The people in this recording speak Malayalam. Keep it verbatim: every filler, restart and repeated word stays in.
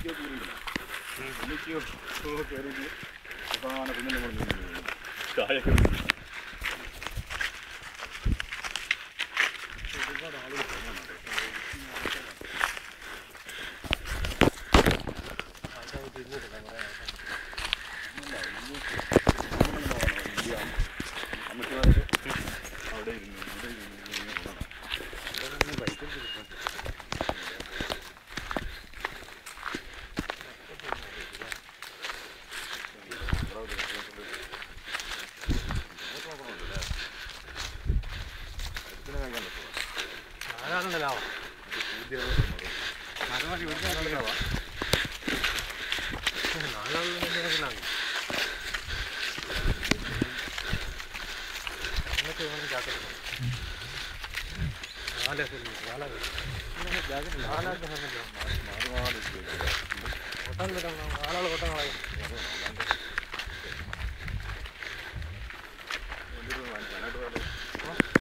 കയറിയിട്ട് പ്രധാന പിന്നെ നമ്മൾ ചായയൊക്കെ ഒരുപാട് ആളുകൾ പോകുന്നുണ്ട്. അവിടെ ഇരുന്നു ഇവിടെ ഇരുന്നു ബൈക്കിൽ ആരാണല്ലാവാ മരമാക്കി വിളിച്ചാലാവാ നാലാളുകളാണ് എന്നിട്ട് വേണം ജാക്കറ്റ് നാല് ജാക്കറ്റ് നാലാൾക്ക് ഓട്ടം കിട്ടാം നാലാൾ ഓട്ടങ്ങളായി